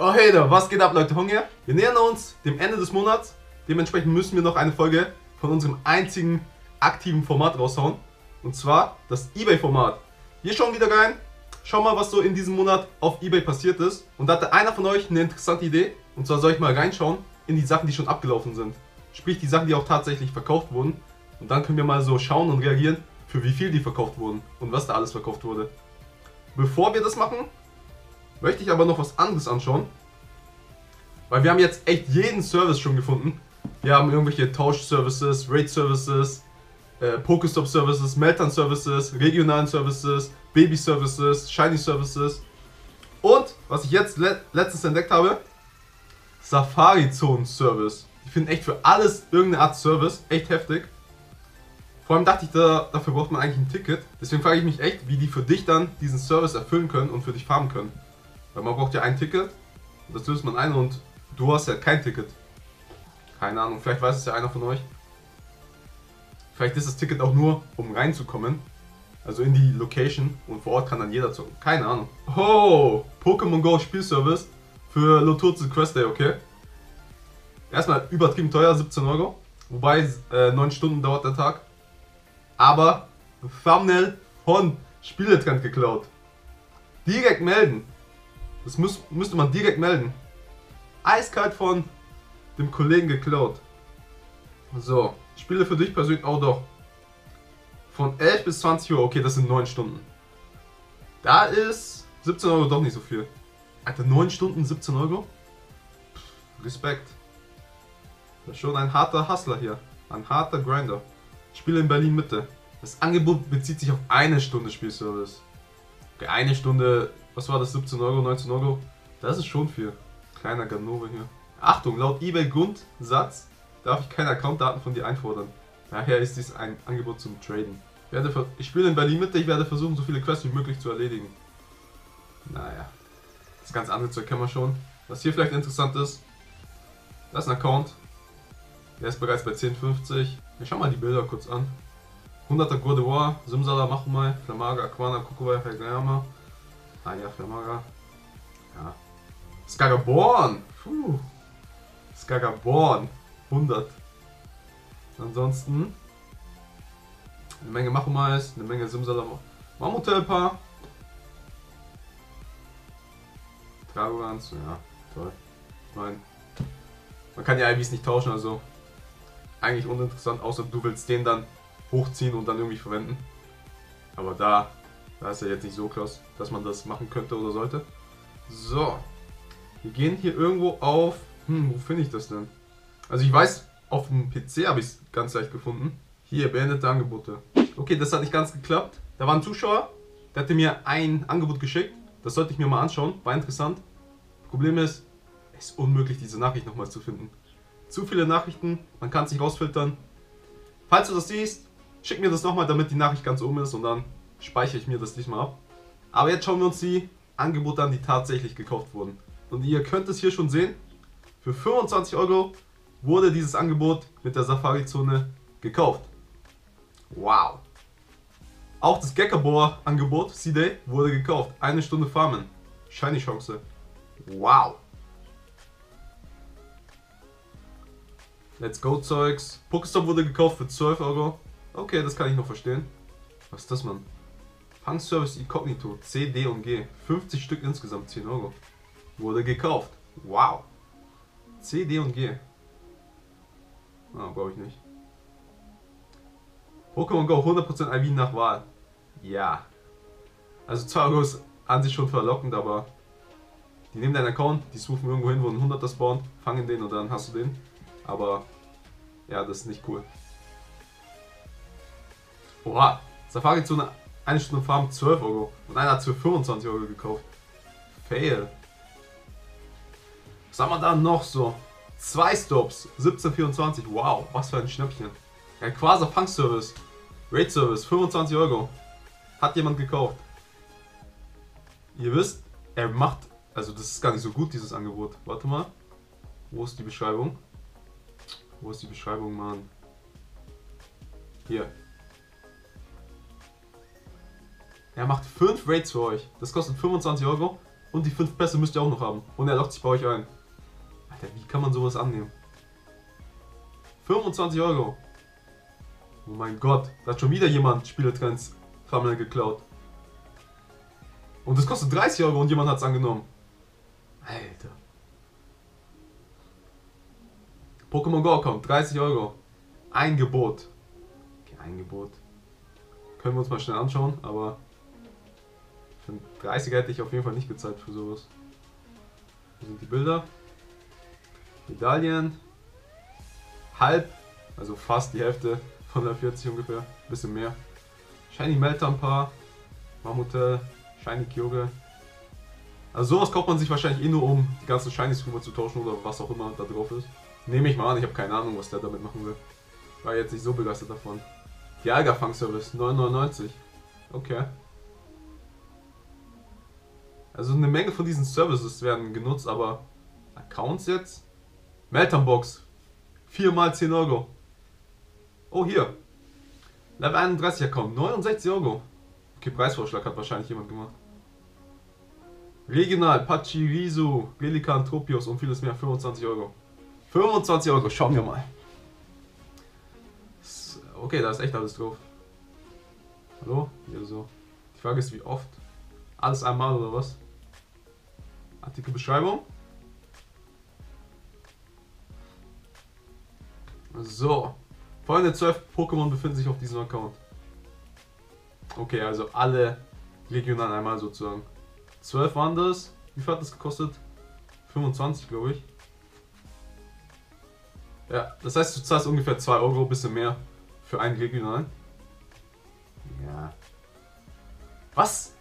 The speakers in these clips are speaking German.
Oh hey da, was geht ab Leute, Hong hier. Wir nähern uns dem Ende des Monats. Dementsprechend müssen wir noch eine Folge von unserem einzigen aktiven Format raushauen. Und zwar das eBay-Format. Wir schauen wieder rein. Schau mal, was so in diesem Monat auf eBay passiert ist. Und da hatte einer von euch eine interessante Idee. Und zwar soll ich mal reinschauen in die Sachen, die schon abgelaufen sind. Sprich die Sachen, die auch tatsächlich verkauft wurden. Und dann können wir mal so schauen und reagieren, für wie viel die verkauft wurden und was da alles verkauft wurde. Bevor wir das machen, möchte ich aber noch was anderes anschauen. Weil wir haben jetzt echt jeden Service schon gefunden. Wir haben irgendwelche Tausch-Services, Raid-Services, Pokestop-Services, Meltdown-Services, regionalen Services, Baby-Services, Shiny-Services. Und, was ich jetzt letztens entdeckt habe, Safari-Zonen-Service. Ich finde echt für alles irgendeine Art Service echt heftig. Vor allem dachte ich, dafür braucht man eigentlich ein Ticket. Deswegen frage ich mich echt, wie die für dich dann diesen Service erfüllen können und für dich farmen können. Weil man braucht ja ein Ticket und das löst man ein und du hast ja kein Ticket. Keine Ahnung, vielleicht weiß es ja einer von euch. Vielleicht ist das Ticket auch nur, um reinzukommen. Also in die Location und vor Ort kann dann jeder zocken. Keine Ahnung. Oh, Pokémon Go Spielservice für Loturze Quest Day, okay. Erstmal übertrieben teuer, 17 €. Wobei 9 Stunden dauert der Tag. Aber Thumbnail von Spieletrend geklaut. Direkt melden. Das müsste man direkt melden. Eiskalt von dem Kollegen geklaut. So, Spiele für dich persönlich auch doch. Von 11 bis 20 Uhr, okay, das sind 9 Stunden. Da ist 17 € doch nicht so viel. Alter, 9 Stunden, 17 €? Respekt. Das ist schon ein harter Hustler hier. Ein harter Grinder. Spiele in Berlin Mitte. Das Angebot bezieht sich auf eine Stunde Spielservice. Okay, eine Stunde, was war das, 17 €, 19 €? Das ist schon viel. Kleiner Ganove hier. Achtung, laut eBay Grundsatz darf ich keine Accountdaten von dir einfordern. Daher ist dies ein Angebot zum Traden. Ich spiele in Berlin Mitte, ich werde versuchen, so viele Quests wie möglich zu erledigen. Naja, das ganz andere Zeug kennen wir schon. Was hier vielleicht interessant ist, das ist ein Account. Der ist bereits bei 10,50. Wir schauen mal die Bilder kurz an. 100er Gordevoir, Simsala, Machumai, Flamaga, Aquana, Kokowai, Hagayama. Ah ja, Flamaga. Ja. Skagaborn! Puh. Skagaborn! 100. Ansonsten eine Menge Machumais, eine Menge Simsala, Mammutelpa. Dragogans, ja, toll. Ich meine, man kann die IVs nicht tauschen, also eigentlich uninteressant, außer du willst den dann hochziehen und dann irgendwie verwenden. Aber da ist er jetzt nicht so krass, dass man das machen könnte oder sollte. So, wir gehen hier irgendwo auf, wo finde ich das denn? Also ich weiß, auf dem PC habe ich es ganz leicht gefunden. Hier, beendete Angebote. Okay, das hat nicht ganz geklappt. Da war ein Zuschauer, der hatte mir ein Angebot geschickt. Das sollte ich mir mal anschauen, war interessant. Problem ist, es ist unmöglich, diese Nachricht nochmal zu finden. Zu viele Nachrichten, man kann es nicht rausfiltern. Falls du das siehst, schick mir das nochmal, damit die Nachricht ganz oben ist und dann speichere ich mir das diesmal ab. Aber jetzt schauen wir uns die Angebote an, die tatsächlich gekauft wurden. Und ihr könnt es hier schon sehen, für 25 € wurde dieses Angebot mit der Safari-Zone gekauft. Wow! Auch das Gekabor-Angebot, C-Day, wurde gekauft. 1 Stunde farmen. Shiny-Chance. Wow! Let's Go Zeugs. Pokestop wurde gekauft für 12 €. Okay, das kann ich noch verstehen. Was ist das, Mann? Fangservice Incognito, C, D und G. 50 Stück insgesamt, 10 €. Wurde gekauft. Wow! C, D und G. Ah, brauche ich nicht. Pokémon Go 100% IV nach Wahl. Ja. Also 2 € ist an sich schon verlockend, aber die nehmen deinen Account, die suchen irgendwo hin, wo ein 100er spawnt, fangen den und dann hast du den. Aber ja, das ist nicht cool. Oha, Safari-Zone 1 Stunde Farm 12 € und einer hat es für 25 € gekauft. Fail. Was haben wir da noch so? 2 Stops, 17,24. Wow, was für ein Schnäppchen. Ein Quasar Fang Service, Raid Service, 25 €. Hat jemand gekauft. Ihr wisst, er macht, also das ist gar nicht so gut, dieses Angebot. Warte mal, wo ist die Beschreibung? Wo ist die Beschreibung, Mann? Hier. Er macht 5 Raids für euch. Das kostet 25 €. Und die 5 Pässe müsst ihr auch noch haben. Und er lockt sich bei euch ein. Alter, wie kann man sowas annehmen? 25 Euro. Oh mein Gott, da hat schon wieder jemand Spieletrends Thumbnail geklaut. Und das kostet 30 Euro und jemand hat es angenommen. Alter. Pokémon Go Account, 30 Euro. Ein Gebot. Okay, ein Gebot. Können wir uns mal schnell anschauen, aber für einen 30er hätte ich auf jeden Fall nicht gezahlt für sowas. Hier sind die Bilder. Medaillen. Halb, also fast die Hälfte von der 40 ungefähr. Bisschen mehr. Shiny Melter ein paar. Mammutel, Shiny Kyogre. Also sowas kauft man sich wahrscheinlich eh nur, um die ganzen Shinies rüber zu tauschen oder was auch immer da drauf ist. Nehme ich mal an, ich habe keine Ahnung, was der damit machen will. War jetzt nicht so begeistert davon. Dialga-Fang-Service, 9,99. Okay. Also eine Menge von diesen Services werden genutzt, aber Accounts jetzt? Meltdown-Box. 4 mal 10 Euro. Oh, hier. Level 31 Account, 69 Euro. Okay, Preisvorschlag hat wahrscheinlich jemand gemacht. Regional, Pachirisu, Relikan, Tropios und vieles mehr, 25 Euro. 25 Euro, schauen wir mal. Okay, da ist echt alles drauf. Hallo? Hier so. Die Frage ist, wie oft? Alles einmal oder was? Artikelbeschreibung. So. Folgende 12 Pokémon befinden sich auf diesem Account. Okay, also alle regional einmal sozusagen. 12 waren das. Wie viel hat das gekostet? 25, glaube ich. Ja, das heißt, du zahlst ungefähr 2 Euro, bisschen mehr für einen regional. Ja. Was?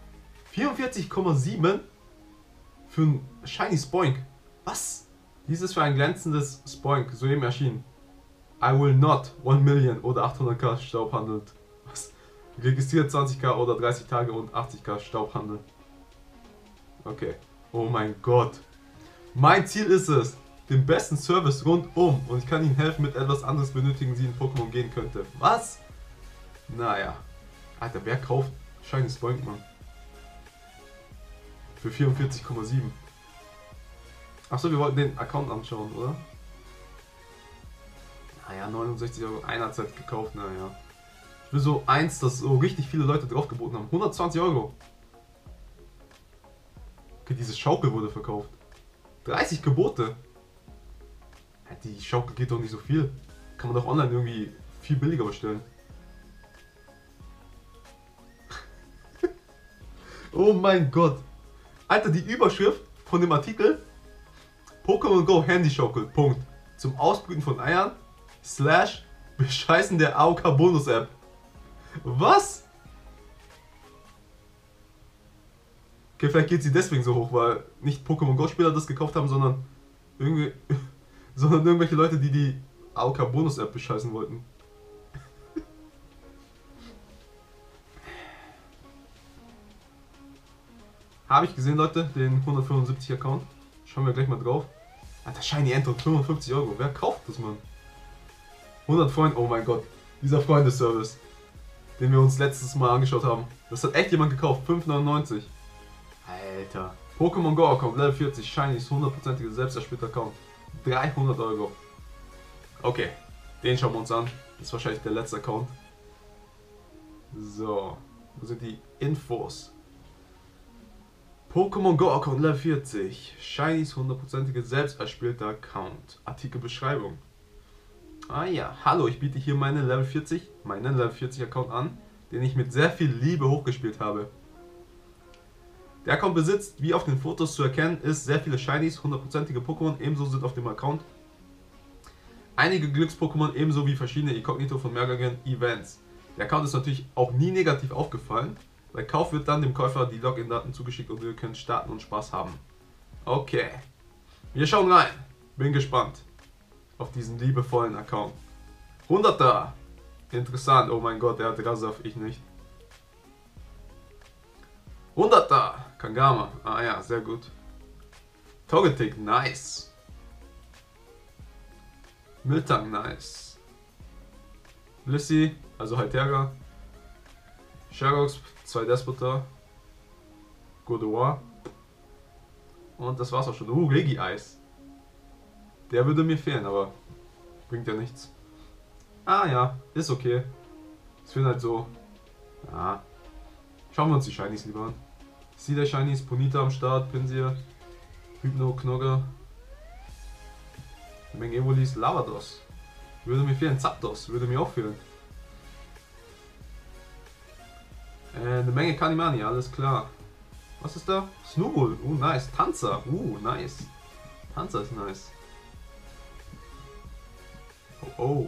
44,7 für ein Shiny Spoink. Was? Dieses für ein glänzendes Spoink, soeben erschienen. I will not 1 Million oder 800k Staub handelt. Was? Registriert 20k oder 30 Tage und 80k Staub handelt. Okay. Oh mein Gott. Mein Ziel ist es, den besten Service rundum, und ich kann Ihnen helfen mit etwas anderes benötigen, Sie in Pokémon gehen könnte. Was? Naja. Alter, wer kauft Shiny Spoink, Mann? Für 44,7. Achso, wir wollten den Account anschauen, oder? Naja, 69 Euro. Einer hat es gekauft, naja. Ich will so eins, das so richtig viele Leute drauf geboten haben. 120 Euro. Okay, diese Schaukel wurde verkauft. 30 Gebote. Ja, die Schaukel geht doch nicht so viel. Kann man doch online irgendwie viel billiger bestellen. Oh mein Gott. Alter, die Überschrift von dem Artikel: Pokémon Go Handyschaukel. Punkt. Zum Ausbrüten von Eiern / Bescheißen der AOK Bonus App. Was? Okay, vielleicht geht sie deswegen so hoch, weil nicht Pokémon Go Spieler das gekauft haben, sondern irgendwie sondern irgendwelche Leute, die die AOK Bonus App bescheißen wollten. Habe ich gesehen, Leute, den 175 Account. Schauen wir gleich mal drauf. Alter, Shiny Enter, 55 Euro. Wer kauft das, Mann? 100 Freunde, oh mein Gott. Dieser Freundeservice, den wir uns letztes Mal angeschaut haben. Das hat echt jemand gekauft. 5,99. Alter. Pokémon Go Account, Level 40, Shinies, 100%iger selbsterspielter Account. 300 Euro. Okay, den schauen wir uns an. Das ist wahrscheinlich der letzte Account. So, wo sind die Infos? Pokémon Go Account Level 40. Shinies 100%iger selbsterspielter Account. Artikelbeschreibung. Ah ja, hallo, ich biete hier meinen Level 40 Account an, den ich mit sehr viel Liebe hochgespielt habe. Der Account besitzt, wie auf den Fotos zu erkennen ist, sehr viele Shinies, 100%ige Pokémon, ebenso sind auf dem Account einige Glücks-Pokémon, ebenso wie verschiedene Inkognito von mehreren Events. Der Account ist natürlich auch nie negativ aufgefallen. Bei Kauf wird dann dem Käufer die Login-Daten zugeschickt und wir können starten und Spaß haben. Okay, wir schauen rein. Bin gespannt auf diesen liebevollen Account. 100er. Interessant. Oh mein Gott, der hat Rasaf, ich nicht. 100er. Kangama. Ah ja, sehr gut. Togetic, nice. Miltank, nice. Blissey, also Halterga. Shagox, 2 Despota. Godowar. Und das war's auch schon. Regi-Eis. Der würde mir fehlen, aber bringt ja nichts. Ah ja, ist okay. Ich finde halt so. Ja. Schauen wir uns die Shinies lieber an. Sieht der Shinies, Ponita am Start, Pinsir, Hypno, Knogge. Eine Menge Evolis, Lavados. Würde mir fehlen, Zapdos, würde mir auch fehlen. Eine Menge Kanimani, alles klar. Was ist da? Snowball, nice. Tanzer, nice. Tanzer ist nice. Oh.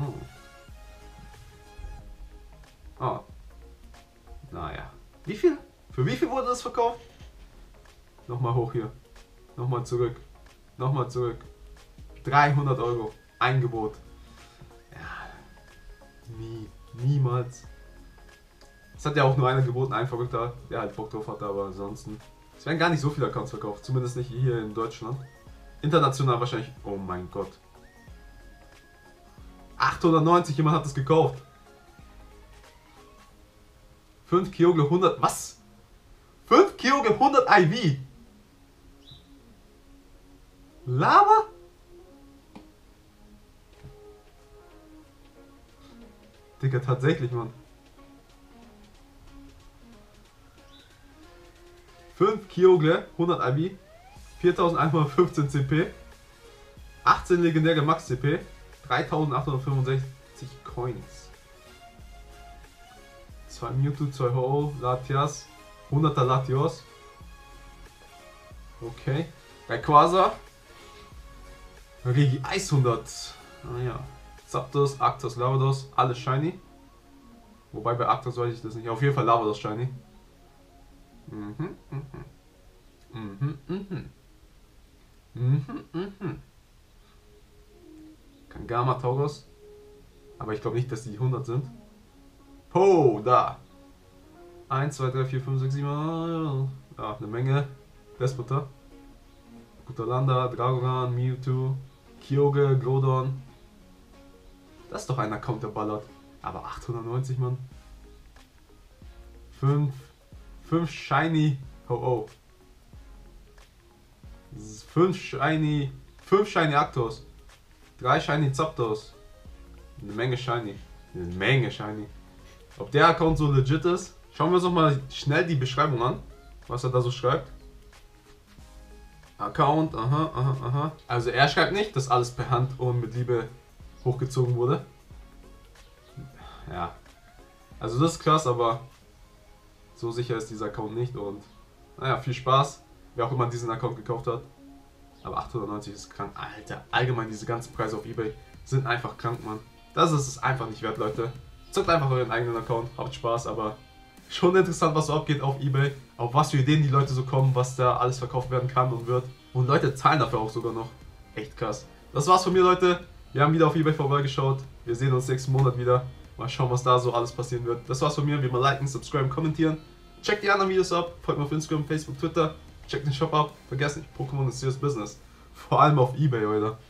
Ah. Naja. Wie viel? Für wie viel wurde das verkauft? Nochmal hoch hier. Nochmal zurück. Nochmal zurück. 300 Euro. Eingebot. Ja. Niemals. Es hat ja auch nur einer geboten, ein Verrückter, der halt Bock drauf hatte, aber ansonsten. Es werden gar nicht so viele Accounts verkauft. Zumindest nicht hier in Deutschland. International wahrscheinlich. Oh mein Gott. 890, jemand hat das gekauft. 5 Kyogre 100. Was? 5 Kyogre 100 IV. Lava? Digga, tatsächlich, Mann. 5 Kyogre 100 IV. 4115 CP. 18 legendäre Max CP. 3865 Coins. 2 Mewtwo, 2 Ho-Oh, Latias, 100er Latios. Okay. Rayquaza. Regi Eis 100. Ah ja. Zapdos, Arctos, Lavados, alles shiny. Wobei bei Arctos weiß ich das nicht. Auf jeden Fall Lavados shiny. Kangama, Tauros. Aber ich glaube nicht, dass die 100 sind. Oh, da. 1, 2, 3, 4, 5, 6, 7. Ja, eine Menge. Despota. Gutalanda, Dragoran, Mewtwo, Kyogre, Groudon. Das ist doch ein Account, der ballert. Aber 890, Mann. 5 Shiny. Oh. 5 Shiny Arctos. 3 Shiny Zapdos. Eine Menge Shiny. Ob der Account so legit ist? Schauen wir uns noch mal schnell die Beschreibung an, was er da so schreibt. Account, aha. Also er schreibt nicht, dass alles per Hand und mit Liebe hochgezogen wurde. Ja. Also das ist krass, aber so sicher ist dieser Account nicht und naja, viel Spaß, wer auch immer diesen Account gekauft hat. Aber 890 ist krank. Alter, allgemein diese ganzen Preise auf eBay sind einfach krank, Mann. Das ist es einfach nicht wert, Leute. Zockt einfach euren eigenen Account, habt Spaß, aber schon interessant, was so abgeht auf eBay. Auf was für Ideen die Leute so kommen, was da alles verkauft werden kann und wird. Und Leute zahlen dafür auch sogar noch. Echt krass. Das war's von mir, Leute. Wir haben wieder auf eBay vorbeigeschaut. Wir sehen uns nächsten Monat wieder. Mal schauen, was da so alles passieren wird. Das war's von mir. Wie immer liken, subscriben, kommentieren. Checkt die anderen Videos ab. Folgt mir auf Instagram, Facebook, Twitter. Checkt den Shop ab. Vergesst nicht, Pokémon ist serious Business. Vor allem auf eBay, Leute.